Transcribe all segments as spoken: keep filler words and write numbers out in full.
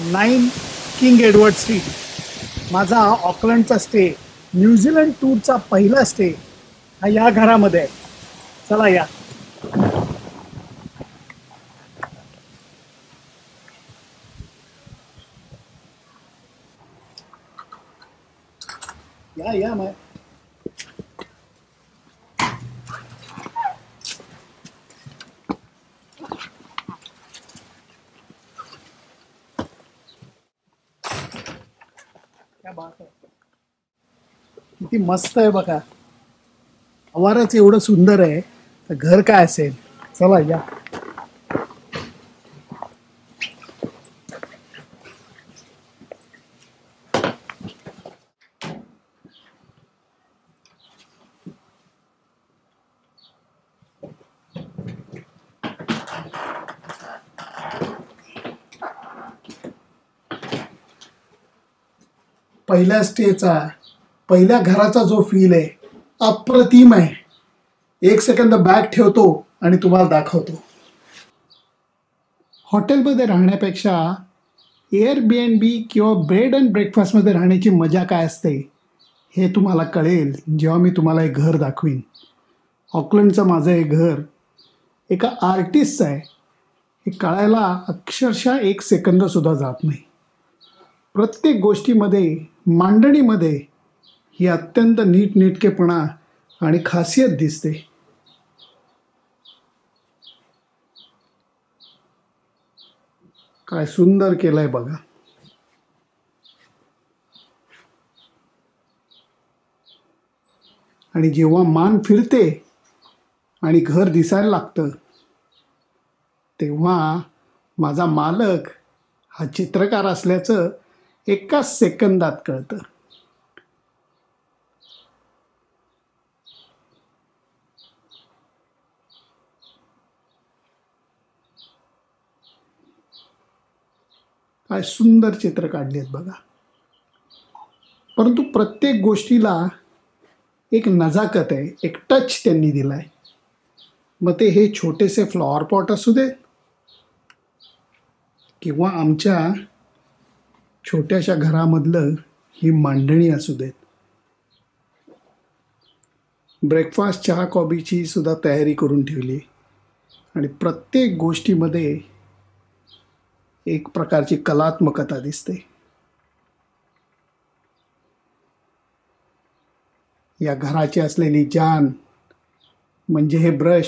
Nine king Edward street माझा ऑकलंडचा stay, New Zealand टूरचा पहिला stay हा या घरामध्ये आहे. चला या. या या मा क्या बात आहे. किती मस्त आहे बघा. आवाराच एवढं सुंदर आहे तर घर काय असेल. चला या. पहिल्या स्टेचा, पहिल्या घराचा जो फील आहे अप्रतिम आहे. एक सेकंद बॅग ठेवतो आणि तुम्हाला दाखवतो. हॉटेलमध्ये राहण्यापेक्षा एअरबीएनबी किंवा बेड अँड ब्रेकफास्टमध्ये राहण्याची मजा काय असते हे तुम्हाला कळेल जेव्हा मी तुम्हाला एक घर दाखवीन. ऑकलंडचं माझं हे घर एका आर्टिस्टचं आहे. हे कळायला अक्षरशः एक सेकंदसुद्धा जात नाही. प्रत्येक गोष्टीमध्ये, मांडणीमध्ये ही अत्यंत नीटनेटकेपणा आणि खासियत दिसते. काय सुंदर केलंय बघा. आणि जेव्हा मान फिरते आणि घर दिसायला लागतं तेव्हा माझा मालक हा चित्रकार असल्याचं एकाच सेकंदात कळतं. काय सुंदर चित्र काढली आहेत बघा. परंतु प्रत्येक गोष्टीला एक नजाकत आहे, एक टच त्यांनी दिलाय. मग ते हे छोटेसे फ्लॉवर पॉट असू देत किंवा आमच्या छोट्याशा घरामधलं ही मांडणी असू देत. ब्रेकफास्ट, चहा, कॉफीची सुद्धा तयारी करून ठेवली आणि प्रत्येक गोष्टीमध्ये एक प्रकारची कलात्मकता दिसते. या घराची असलेली जान म्हणजे हे ब्रश.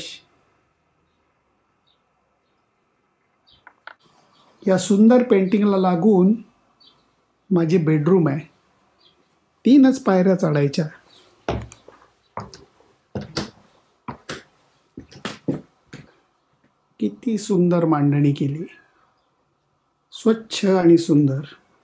या सुंदर पेंटिंगला लागून माझी बेडरूम आहे. तीनच पायऱ्या चढायच्या. किती सुंदर मांडणी केली, स्वच्छ आणि सुंदर.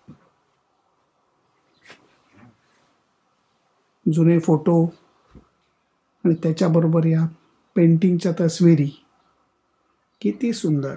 जुने फोटो आणि त्याच्याबरोबर या पेंटिंगच्या तस्विरी किती सुंदर.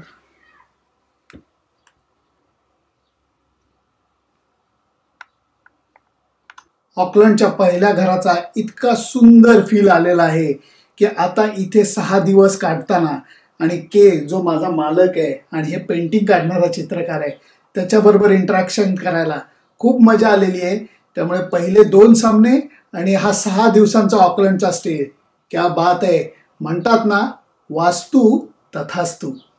ऑकलंडच्या पहिल्या घराचा इतका सुंदर फील आलेला आहे की आता इथे सहा दिवस काढताना आणि के जो माझा मालक आहे आणि हे पेंटिंग काढणारा चित्रकार आहे त्याच्याबरोबर इंटरॅक्शन करायला खूप मजा आलेली आहे. त्यामुळे पहिले दोन सामने आणि हा सहा दिवसांचा ऑकलंडचा स्टे, क्या बात आहे. म्हणतात ना, वास्तू तथास्तू.